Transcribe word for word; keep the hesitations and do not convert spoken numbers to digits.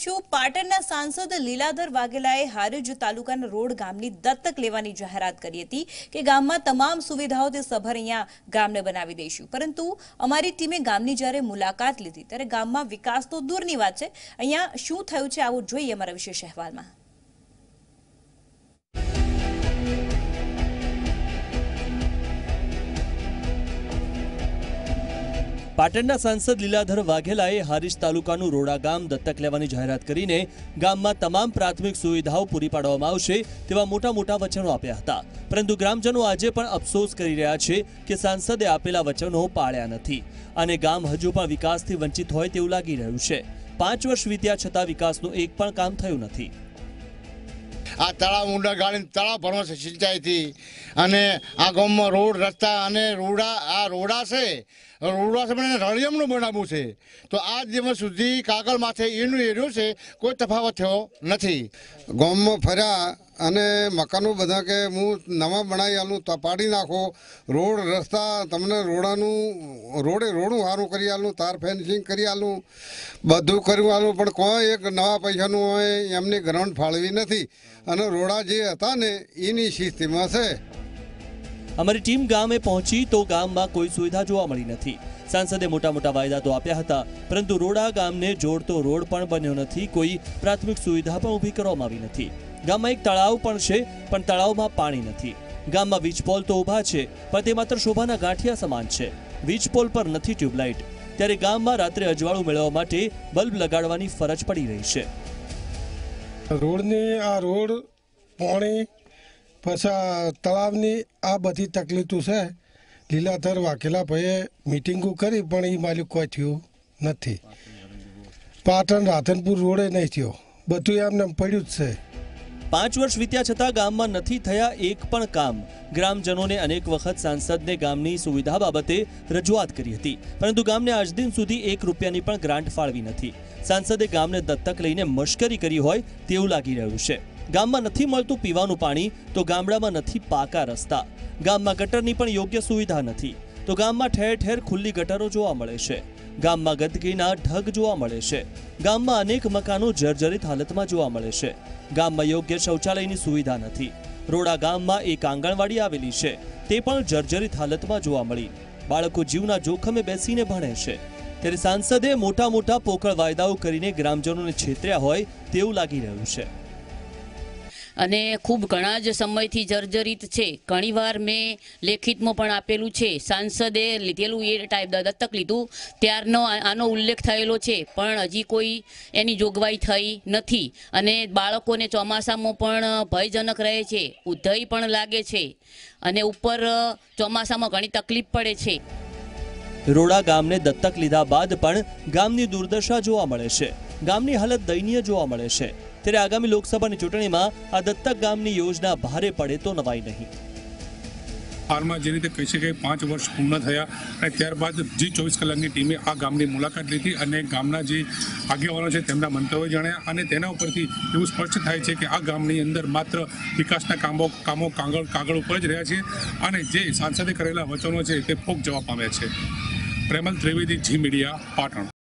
છું પાટણના સાંસદ લીલાધર વાઘેલાએ હારીજ તાલુકાના રોડ ગામની દત્તક લેવાની જાહેરાત કરી હતી કે ગામમાં તમામ સુવિધાઓથી સભર અહીંયા ગામને બનાવી દઈશું। પરંતુ અમારી ટીમે ગામની જ્યારે મુલાકાત લીધી ત્યારે ગામમાં વિકાસ તો દૂરની વાત છે, અહીંયા શું થયું છે આવું જોઈએ અમારા વિશેષ અહેવાલમાં। પાટણના સાંસદ લીલાધર વાઘેલાએ હારીજ તાલુકાનું રોડા ગામ દત્તક લેવાની જાહેરાત કરીને ગામમાં તમામ પ્રાથમિક સુવિધાઓ પૂરી પાડવામાં આવશે તેવા મોટા મોટા વચનો આપ્યા હતા। પરંતુ ગ્રામજનો આજે પણ અફસોસ કરી રહ્યા છે કે સાંસદે આપેલા વચનો પાળ્યા નથી અને ગામ હજુ પણ વિકાસથી વંચિત હોય તેવું લાગી રહ્યું છે। પાંચ વર્ષ વીત્યા છતાં વિકાસનું એક પણ કામ થયું નથી। આ તળાવ ઊંડા ગાળી તળાવ ભરવા સિંચાઈ થી અને આ ગામમાં રોડ રસ્તા અને રોડા આ રોડા છે રોડા છે પણ રળિયમનું બનાવવું છે તો આ દિવસ સુધી કાગળ માથે એનું એર્યો છે કોઈ તફાવત થયો નથી। ગામમાં ફર્યા અને મકાનો બધા કે હું નવા બનાવી આલું તપાડી નાખો રોડ રસ્તા તમને રોડાનું રોડે રોડું સારું કરી આલું તાર ફેન્સિંગ કરી આલું બધું કર્યું આલું પણ કોઈ એક નવા પૈસાનું હોય એમની ગ્રાન્ટ ફાળવી નથી અને રોડા જે હતા ને એની સ્થિતિમાં છે। અમારી ટીમ ગામે પહોંચી તો ગામમાં કોઈ સુવિધા જોવા મળી નથી। સાંસદે મોટા મોટા વાયદા તો આપ્યા હતા પરંતુ રોડા ગામને જોડતો રોડ પણ બન્યો નથી, કોઈ પ્રાથમિક સુવિધા પણ ઊભી કરવામાં આવી નથી। ગામમાં એક તળાવ પણ છે પણ તળાવમાં પાણી નથી। ગામમાં વીજપોલ તો ઊભા છે પણ તે માત્ર શોભાના ગાંઠિયા સમાન છે। વીજપોલ પર નથી ટ્યુબલાઇટ, ત્યારે ગામમાં રાત્રે અજવાળું મેળવવા માટે બલ્બ લગાડવાની ફરજ પડી રહી છે। રોડની આ રોડ પાણી પછી તળાવની આ બધી તકલીફો છે। લીલાધર વાઘેલા ભાઈએ મિટિંગો કરી પણ એ માલિક કોઈ થયું નથી। પાટણ રાધનપુર રોડે નહીં થયો, બધું એમને પડ્યું જ છે। પાંચ વર્ષ વીત્યા છતાં ગામમાં નથી થયા એક પણ કામ। ગ્રામજનોને અનેક વખત સાંસદને ગામની સુવિધા બાબતે રજૂઆત કરી હતી પરંતુ ગામને આજ દિન સુધી એક રૂપિયાની પણ ગ્રાન્ટ ફાળવી નથી। સાંસદે ગામને દત્તક લઈને મશ્કરી કરી હોય તેવું લાગી રહ્યું છે। ગામમાં નથી મળતું પીવાનું પાણી તો ગામડામાં નથી પાકા રસ્તા। ગામમાં ગટરની પણ યોગ્ય સુવિધા નથી તો ગામમાં ઠેર ઠેર ખુલ્લી ગટરો જોવા મળે છે। ગામમાં ગંદકીના ઢગ જોવા મળે છે। ગામમાં અનેક મકાનો જર્જરિત હાલતમાં જોવા મળે છે। ગામમાં યોગ્ય શૌચાલયની સુવિધા નથી। રોડા ગામમાં એક આંગણવાડી આવેલી છે તે પણ જર્જરિત હાલતમાં જોવા મળી। બાળકો જીવના જોખમે બેસીને ભણે છે। ત્યારે સાંસદે મોટા મોટા પોકળ વાયદાઓ કરીને ગ્રામજનોને છેતર્યા હોય તેવું લાગી રહ્યું છે અને ખૂબ ઘણા જ સમયથી જર્જરિત છે। ઘણીવાર મેં લેખિતમાં પણ આપેલું છે, સાંસદે લીધેલું એ ટાઈપ દત્તક લીધું ત્યારનો આનો ઉલ્લેખ થયેલો છે પણ હજી કોઈ એની જોગવાઈ થઈ નથી અને બાળકોને ચોમાસામાં પણ ભયજનક રહે છે, ઉધઈ પણ લાગે છે અને ઉપર ચોમાસામાં ઘણી તકલીફ પડે છે। રોડા ગામને દત્તક લીધા બાદ પણ ગામની દુર્દશા જોવા મળે છે। ગામની હાલત દયનીય જોવા મળે છે। ત્યારે આગામી લોકસભાની ચૂંટણીમાં આ દત્તક ગામની યોજના ભારે પડે તો નવાઈ નહીં। હાલમાં જે રીતે કહી શકાય પાંચ વર્ષ પૂર્ણ થયા અને ત્યારબાદ જી ચોવીસ કલાકની ટીમે આ ગામની મુલાકાત લીધી અને ગામના જે આગેવાનો છે તેમના મંતવ્યો જાણ્યા અને તેના ઉપરથી એવું સ્પષ્ટ થાય છે કે આ ગામની અંદર માત્ર વિકાસના કામો કામો કાગળ કાગળ ઉપર જ રહ્યા છે અને જે સાંસદે કરેલા વચનો છે તે ફોક જવા પામ્યા છે। પ્રેમલ ત્રિવેદી, જી મીડિયા, પાટણ।